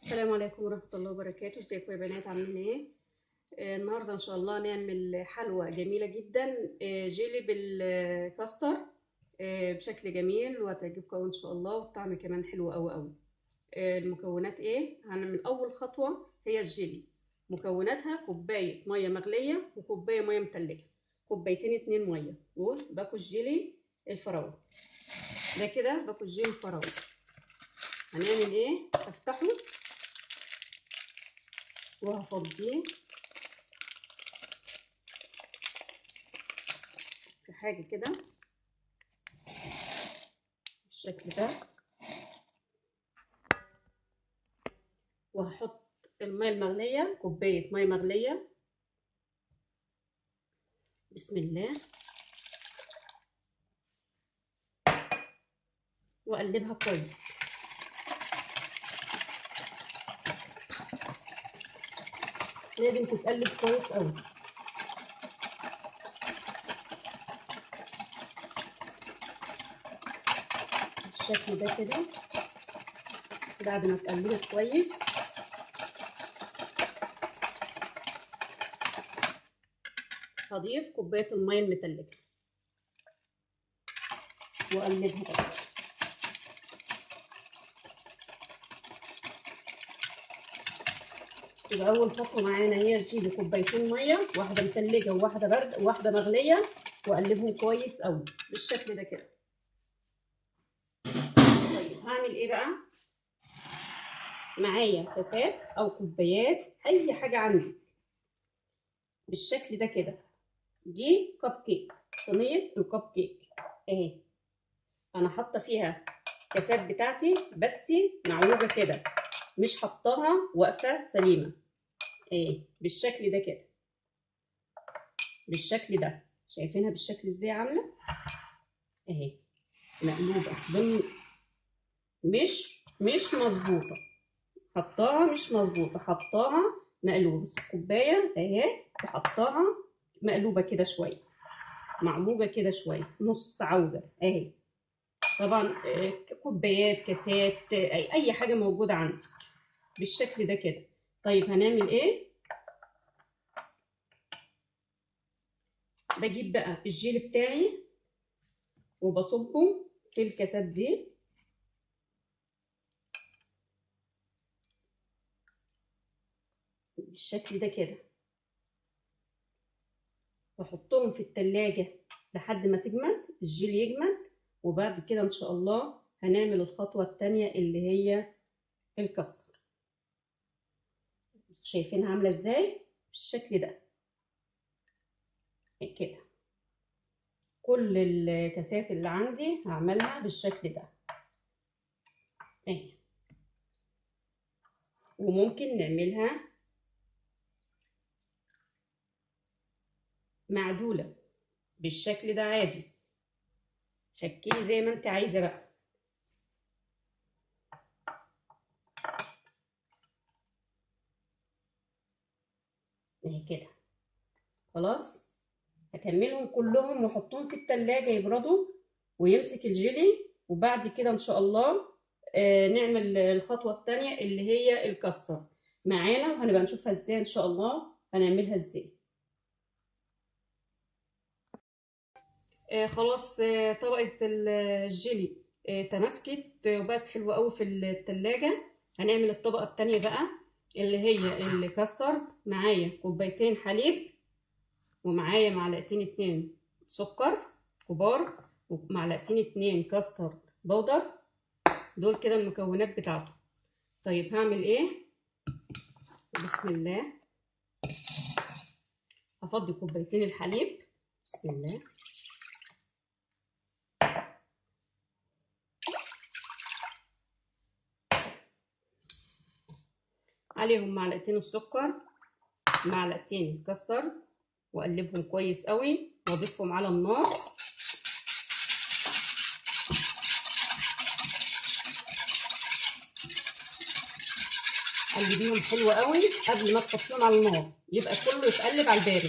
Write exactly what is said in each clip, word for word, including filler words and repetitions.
السلام عليكم ورحمة الله وبركاته. ازيكم يا بنات، عاملين ايه؟ آه النهارده ان شاء الله نعمل حلوى جميلة جدا، آه جيلي بالكاستر، آه بشكل جميل وهتعجبكم ان شاء الله، والطعم كمان حلو قوي قوي. آه المكونات ايه؟ هنعمل اول خطوة هي الجيلي. مكوناتها كوباية مية مغلية وكوباية مية متلجة، كوبايتين اتنين مية، وباكو الجيلي الفراولة. ده كده باكو الجيلي الفراولة. هنعمل ايه؟ هفتحه وهفضيه في حاجة كده بالشكل ده، وهحط المية المغلية، كوباية مية مغلية. بسم الله. وأقلبها كويس. لازم تتقلب كويس قوي. بالشكل ده كده. بعد ما تقلبت كويس هضيف كوباية المية المتلجة وأقلبها بقى. يبقى أول خطوة معانا هي تجيبي كوبايتين مية، واحدة متلجة وواحدة برد وواحدة مغلية، وأقلبهم كويس قوي بالشكل ده كده. طيب هعمل إيه بقى؟ معايا كاسات أو كوبايات، أي حاجة عندي بالشكل ده كده. دي كب كيك، صينية الكب كيك اهي. انا حاطه فيها كاسات بتاعتي بس معوجه كده، مش حطاها واقفه سليمه اهي بالشكل ده كده. بالشكل ده شايفينها بالشكل ازاي عامله اهي، مقلوبه بن... مش مش مظبوطه، حطاها مش مظبوطه، حطاها مقلوبه. الكوبايه اهي وحطاها مقلوبه كده شويه، معوجه كده شويه، نص عوجه اهي. طبعا كوبايات، كاسات، اي اي حاجه موجوده عندي بالشكل ده كده. طيب هنعمل ايه؟ بجيب بقى الجيل بتاعي وبصبه في الكاسات دي بالشكل ده كده، واحطهم في التلاجة لحد ما تجمد الجيل يجمد. وبعد كده ان شاء الله هنعمل الخطوه الثانيه اللي هي الكاستر. شايفينها عامله ازاي بالشكل ده كده. كل الكاسات اللي عندي هعملها بالشكل ده اهي. وممكن نعملها معدولة بالشكل ده عادي، شكلي زي ما انت عايزة بقى اهي كده. خلاص هكملهم كلهم واحطهم في التلاجة يبردوا ويمسك الجيلي. وبعد كده ان شاء الله آه نعمل الخطوة التانية اللي هي الكاستر معانا، وهنبقى نشوفها ازاي ان شاء الله هنعملها ازاي. آه خلاص، آه طبقة الجيلي آه تماسكت وبقت حلوة قوي في التلاجة. هنعمل الطبقة التانية بقى اللي هي الكاسترد. معايا كوبايتين حليب، ومعايا معلقتين اتنين سكر كبار، ومعلقتين اتنين كاسترد بودر. دول كده المكونات بتاعته. طيب هعمل ايه؟ بسم الله. هفضي كوبايتين الحليب بسم الله، عليهم معلقتين السكر، معلقتين الكاسترد، واقلبهم كويس قوي واضيفهم على النار. قلبيهم حلو قوي قبل ما تحطيهم على النار، يبقى كله يتقلب على البارد.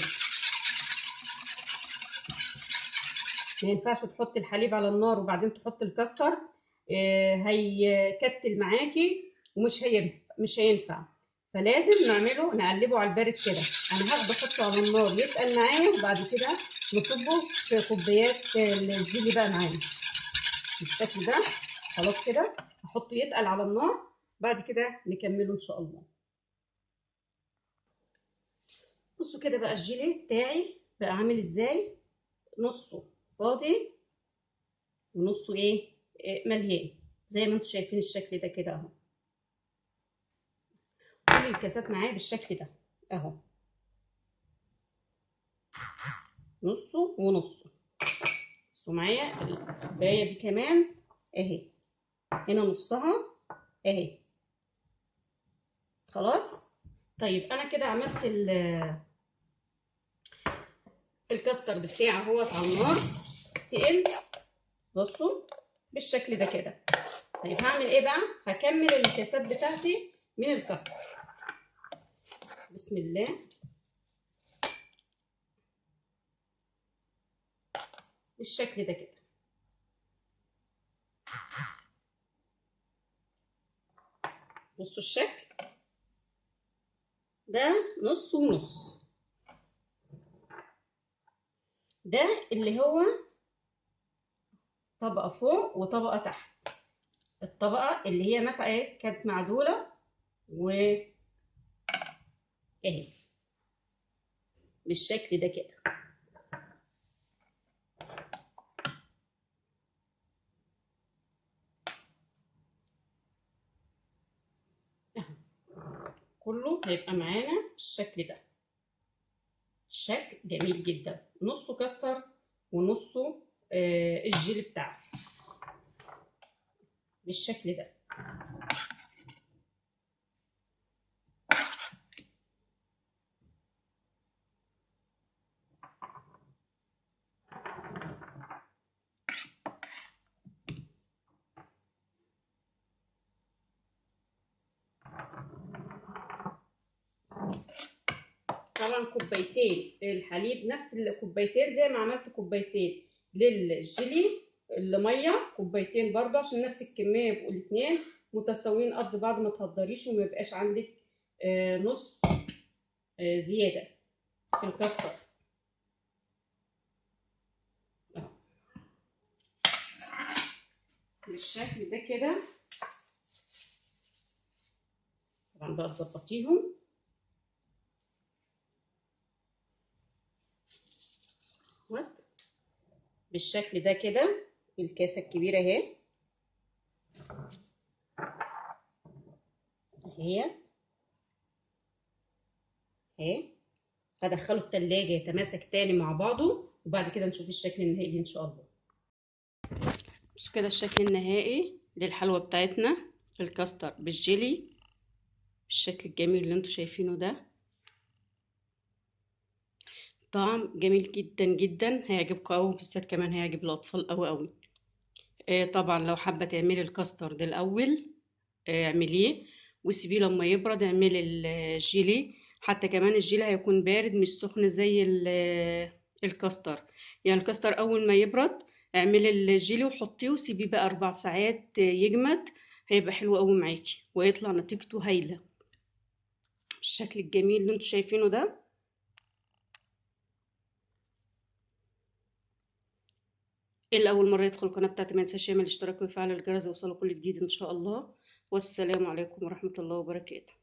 ما ينفعش تحطي الحليب على النار وبعدين تحطي الكاستر، آه هيكتل معاكي ومش هيبقى مش هينفع، فلازم نعمله نقلبه على البارد كده. انا هاخده احطه على النار يتقل معايا، وبعد كده نصبه في كوبايات الجيلي بقى معانا بالشكل ده. خلاص كده احطه يتقل على النار، بعد كده نكمله ان شاء الله. بصوا كده بقى الجيلي بتاعي بقى عامل ازاي، نصه فاضي ونصه ايه مليان زي ما انتم شايفين الشكل ده كده اهو. كل الكاسات معايا بالشكل ده اهو، نصه ونصه. بصوا معايا الكوبايه دي كمان اهي، هنا نصها اهي. خلاص طيب انا كده عملت الكاسترد بتاعي اهوت على النار تقل. بصوا بالشكل ده كده. طيب هعمل ايه بقى؟ هكمل الكاسات بتاعتي من الكاسترد. بسم الله. بالشكل ده كده. بصوا الشكل ده نص ونص، ده اللي هو طبقة فوق وطبقة تحت. الطبقة اللي هي متى ايه كانت معدولة و اهي بالشكل ده كده. اهو كله هيبقى معانا بالشكل ده. شكل جميل جدا، نصه كاستر ونصه آه الجيلي بتاعه بالشكل ده. طبعا كوبايتين الحليب، نفس الكوبايتين زي ما عملت كوبايتين للجيلي اللي ميه، كوبايتين برضه عشان نفس الكميه يبقوا الاثنين متساويين قد بعض، ما تهدريش وما يبقاش عندك آه نص آه زياده في الكاستر. بالشكل ده كده. طبعا بقى تظبطيهم بالشكل ده كده. الكاسه الكبيره اهي اهي اهي. هدخله التلاجة يتماسك تاني مع بعضه، وبعد كده نشوف الشكل النهائي ان شاء الله. بصوا كده الشكل النهائي للحلوى بتاعتنا الكاستر بالجيلي بالشكل الجميل اللي انتوا شايفينه ده. طعم جميل جدا جدا، هيعجبكم قوي، بالذات كمان هيعجب الاطفال قوي قوي. آه طبعا لو حابه تعملي الكاستر ده الاول آه اعمليه وسيبيه لما يبرد. اعملي الجيلي، حتى كمان الجيلي هيكون بارد مش سخن زي الكاستر. يعني الكاستر اول ما يبرد اعملي الجيلي وحطيه وسيبيه بقى اربع ساعات يجمد، هيبقى حلو قوي معاكي ويطلع نتيجته هايله بالشكل الجميل اللي انتوا شايفينه ده. اللي اول مره يدخل القناه بتاعتي ما ينساش يعمل اشتراك ويفعل الجرس ويوصله كل جديد ان شاء الله. والسلام عليكم ورحمه الله وبركاته.